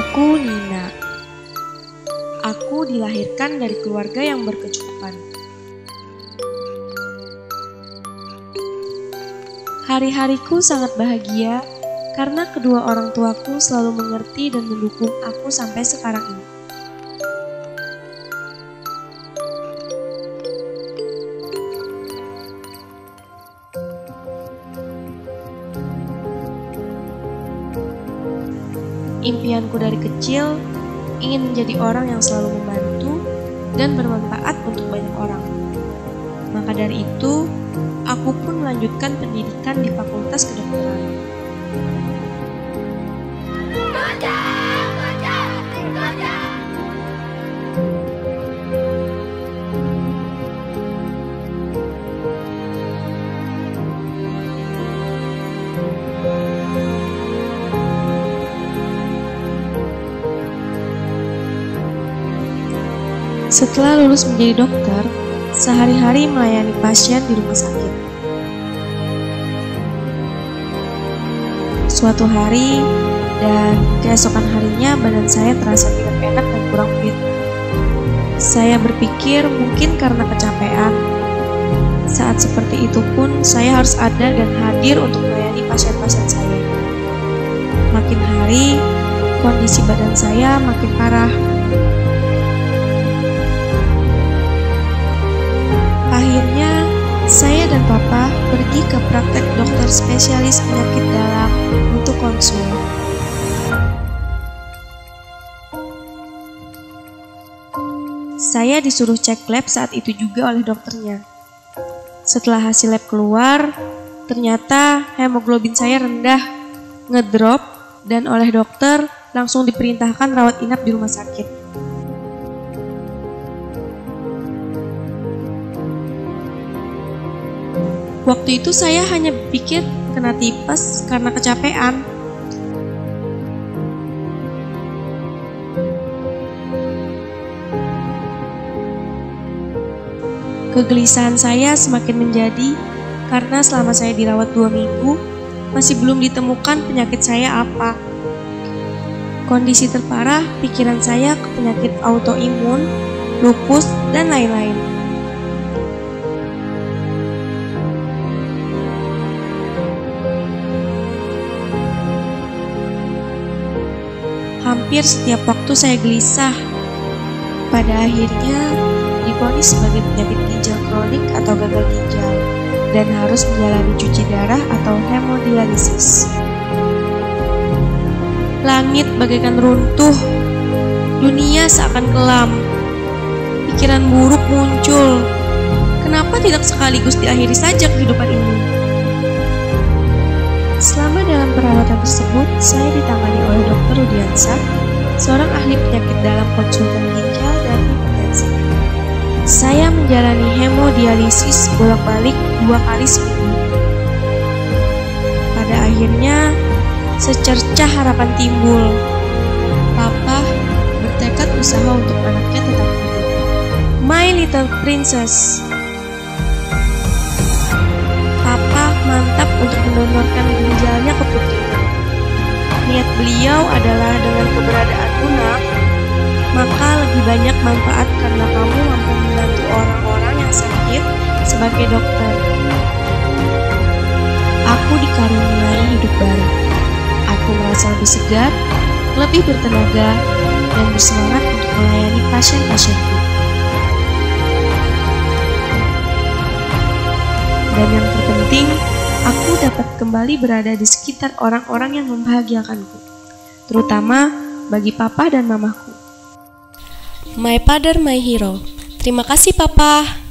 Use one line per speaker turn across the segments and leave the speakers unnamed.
Aku Nina. Aku dilahirkan dari keluarga yang berkecukupan. Hari-hariku sangat bahagia karena kedua orang tuaku selalu mengerti dan mendukung aku sampai sekarang ini. Impianku dari kecil ingin menjadi orang yang selalu membantu dan bermanfaat untuk banyak orang. Maka dari itu, aku pun melanjutkan pendidikan di Fakultas Kedokteran. Setelah lulus menjadi dokter, sehari-hari melayani pasien di rumah sakit. Suatu hari dan keesokan harinya badan saya terasa tidak enak dan kurang fit. Saya berpikir mungkin karena kecapean. Saat seperti itu pun saya harus ada dan hadir untuk melayani pasien-pasien saya. Makin hari, kondisi badan saya makin parah. Akhirnya, saya dan Papa pergi ke praktek dokter spesialis penyakit dalam untuk konsul. Saya disuruh cek lab saat itu juga oleh dokternya. Setelah hasil lab keluar, ternyata hemoglobin saya rendah, ngedrop, dan oleh dokter langsung diperintahkan rawat inap di rumah sakit. Waktu itu saya hanya berpikir kena tipes karena kecapean. Kegelisahan saya semakin menjadi karena selama saya dirawat 2 minggu, masih belum ditemukan penyakit saya apa. Kondisi terparah pikiran saya ke penyakit autoimun, lupus, dan lain-lain. Hampir setiap waktu saya gelisah. Pada akhirnya divonis sebagai penyakit ginjal kronik atau gagal ginjal dan harus menjalani cuci darah atau hemodialisis. Langit bagaikan runtuh, dunia seakan kelam. Pikiran buruk muncul. Kenapa tidak sekaligus diakhiri saja kehidupan ini? Selama dalam perawatan tersebut, saya ditangani oleh Dr. Rudiansa, seorang ahli penyakit dalam konsultan ginjal dan hipertensi. Saya menjalani hemodialisis bolak-balik 2 kali seminggu. Pada akhirnya, secercah harapan timbul. Papa bertekad usaha untuk anaknya tetap hidup. My little princess. Papa mantap untuk mendonorkan ginjalnya ke putrinya. Niat beliau adalah dengan keberadaanmu nak, maka lebih banyak manfaat karena kamu mampu membantu orang-orang yang sakit sebagai dokter. Aku dikaruniai hidup baru. Aku merasa lebih segar, lebih bertenaga, dan bersemangat untuk melayani pasien-pasienku. Dan yang terpenting, aku dapat kembali berada di sekitar orang-orang yang membahagiakanku, terutama bagi papa dan mamaku. My father, my hero. Terima kasih papa.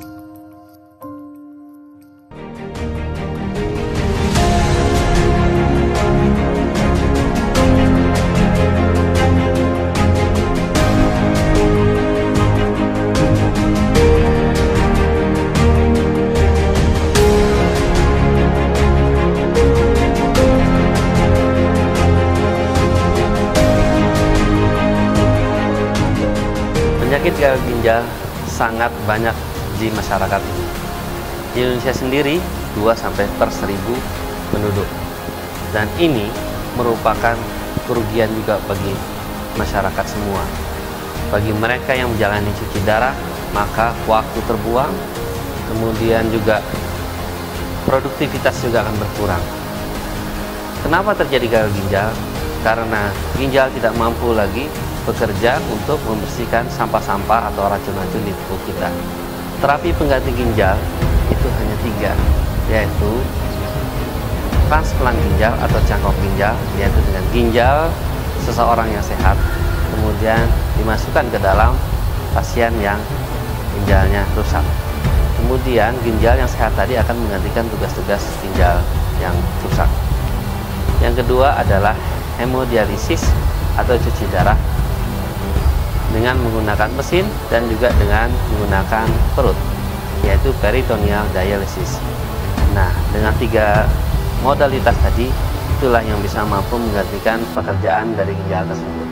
Penyakit gagal ginjal sangat banyak di masyarakat ini. Di Indonesia sendiri 2-per 1000 penduduk. Dan ini merupakan kerugian juga bagi masyarakat semua. Bagi mereka yang menjalani cuci darah, maka waktu terbuang, kemudian juga produktivitas juga akan berkurang. Kenapa terjadi gagal ginjal? Karena ginjal tidak mampu lagi bekerja untuk membersihkan sampah-sampah atau racun-racun di tubuh kita. Terapi pengganti ginjal itu hanya 3, yaitu transplant ginjal atau cangkok ginjal, yaitu dengan ginjal seseorang yang sehat kemudian dimasukkan ke dalam pasien yang ginjalnya rusak. Kemudian ginjal yang sehat tadi akan menggantikan tugas-tugas ginjal yang rusak. Yang kedua adalah hemodialisis atau cuci darah dengan menggunakan mesin dan juga dengan menggunakan perut, yaitu peritoneal dialysis. Nah, dengan 3 modalitas tadi, itulah yang bisa mampu menggantikan pekerjaan dari ginjal tersebut.